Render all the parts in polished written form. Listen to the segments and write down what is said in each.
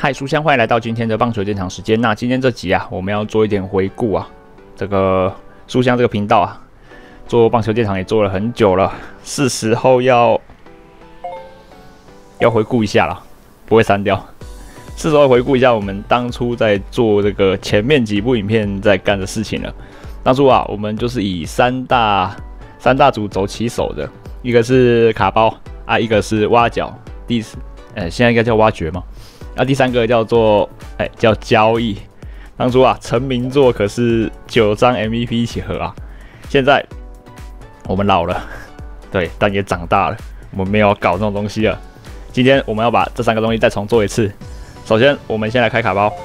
嗨，书香，欢迎来到今天的棒球电场时间。那今天这集啊，我们要做一点回顾啊。这个书香这个频道啊，做棒球电场也做了很久了，是时候要回顾一下了，不会删掉。是时候回顾一下我们当初在做这个前面几部影片在干的事情了。当初啊，我们就是以三大组走起手的，一个是卡包啊，一个是挖角，现在应该叫挖掘嘛。第三个叫做叫交易。当初啊，成名作可是9张 MVP 一起合啊。现在我们老了，对，但也长大了，我们没有搞这种东西了。今天我们要把这3个东西再重做一次。首先，我们先来开卡包。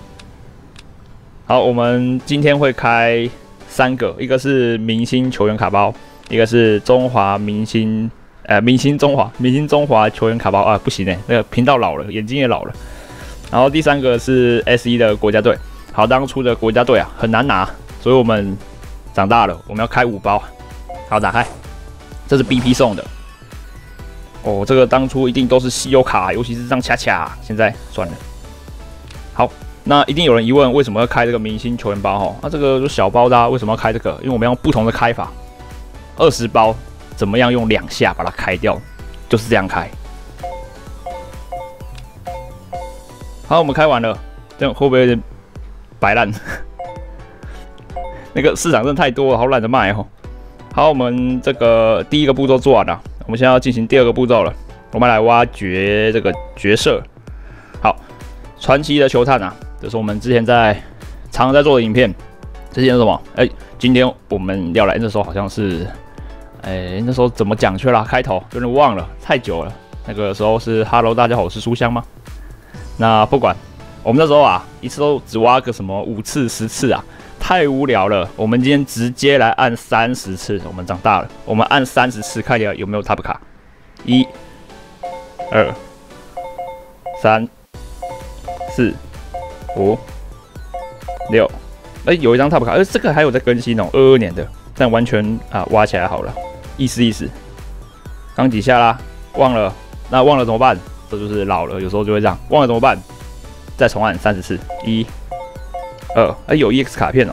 好，我们今天会开3个，一个是明星球员卡包，一个是中华明星。明星中华球员卡包啊，不行那个频道老了，眼睛也老了。然后第3个是 S1 的国家队。好，当初的国家队啊很难拿，所以我们长大了，我们要开5包。好，打开，这是 BP 送的。哦，这个当初一定都是稀有卡，尤其是这张恰恰，现在算了。好，那一定有人疑问，为什么要开这个明星球员包？这个就小包的为什么要开这个？因为我们要用不同的开法，20包。怎么样用2下把它开掉？就是这样开。好，我们开完了，这样会不会有点摆烂？那个市场真的太多了，好懒得卖哦。好，我们这个第1个步骤做完了，我们现在要进行第2个步骤了。我们来挖掘这个角色。好，传奇的球探啊，这是我们之前常在做的影片。之前是什么？今天我们要来，那时候好像是。那时候怎么讲去了？开头有点忘了，太久了。那个时候是 Hello， 大家好，我是书香吗？那不管，我们那时候啊，一次都只挖个什么5次、10次啊，太无聊了。我们今天直接来按30次，我们长大了，我们按30次，看有没有 Top 卡。1、2、3、4、5、6。有一张 Top 卡，这个还有在更新哦，22年的，但完全挖起来好了。意思，刚几下啦，忘了，那忘了怎么办？这就是老了，有时候就会这样，忘了怎么办？再重按30次，1、2，有 EX 卡片哦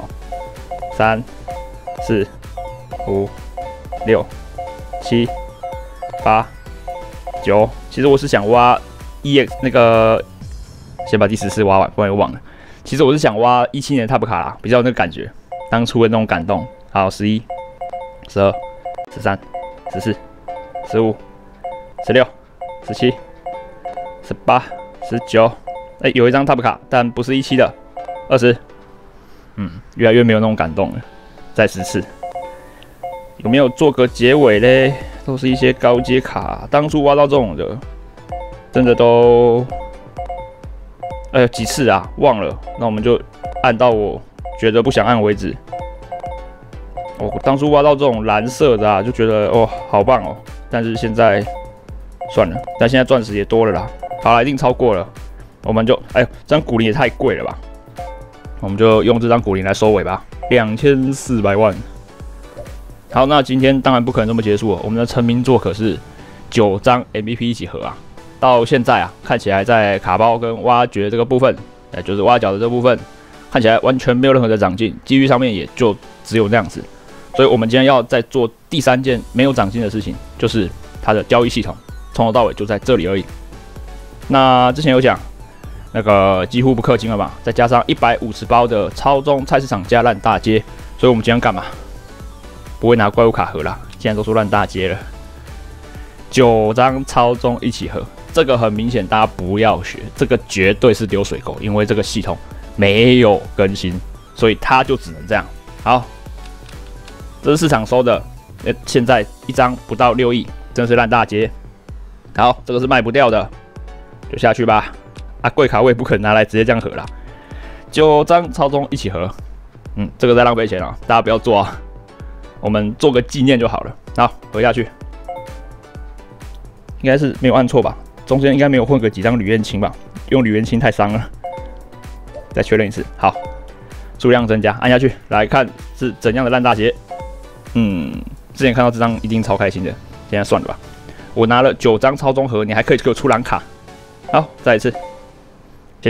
，3、4、5、6、7、8、9。其实我是想挖 EX 那个，先把第10次挖完，不然又忘了。其实我是想挖17年的 Top 卡啦，比较有那个感觉，当初的那种感动。好，11、12、13、14、15、16、17、18、19。有一张 Top 卡，但不是17的。20。越来越没有那种感动了。再10次。有没有做个结尾嘞？都是一些高阶卡，当初挖到这种的，真的都，几次啊？忘了。那我们就按到我觉得不想按为止。我当初挖到这种蓝色的就觉得好棒哦，但是现在算了，但现在钻石也多了啦，好啦，一定超过了，我们就这张古灵也太贵了吧，我们就用这张古灵来收尾吧，2400万。好，那今天当然不可能这么结束了，我们的成名作可是9张 MVP 一起合啊，到现在看起来在卡包跟挖掘这个部分，就是挖角的这部分，看起来完全没有任何的长进，机遇上面也就只有那样子。所以我们今天要再做第3件没有长进的事情，就是它的交易系统，从头到尾就在这里而已。那之前有讲，那个几乎不氪金了嘛，再加上150包的超中菜市场加烂大街，所以我们今天干嘛？不会拿怪物卡盒啦，现在都说烂大街了。9张超中一起合，这个很明显，大家不要学，这个绝对是丢水沟，因为这个系统没有更新，所以它就只能这样。好。这是市场收的，现在1张不到6亿，真是烂大街。好，这个是卖不掉的，就下去吧。贵卡我也不可能拿来直接这样合啦。9张超中一起合，这个在浪费钱啊，大家不要做啊。我们做个纪念就好了。好，合下去，应该是没有按错吧？中间应该没有混个几张吕彦青吧？用吕彦青太伤了。再确认一次，好，数量增加，按下去，来看是怎样的烂大街。之前看到这张一定超开心的，现在算了吧。我拿了9张超中盒，你还可以给我出蓝卡。好，再一次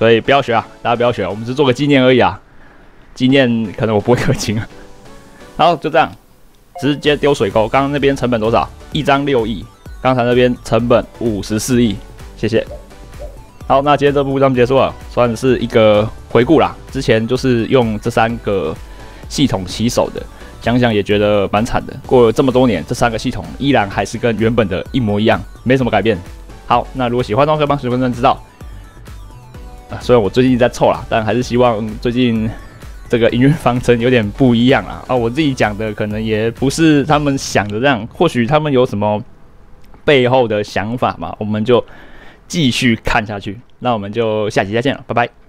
所以不要学啊，大家不要学，我们只是做个纪念而已啊。纪念可能我不会氪金啊。好，就这样，直接丢水沟。刚刚那边成本多少？一张6亿，刚才那边成本54亿，谢谢。好，那今天这部分结束了，算是一个回顾啦。之前就是用这3个系统起手的，想想也觉得蛮惨的。过了这么多年，这3个系统依然还是跟原本的一模一样，没什么改变。好，那如果喜欢的话，可以帮随便知道。虽然我最近在凑啦，但还是希望最近这个营运方针有点不一样啦。我自己讲的可能也不是他们想的这样，或许他们有什么背后的想法嘛，我们就继续看下去。那我们就下集再见了，拜拜。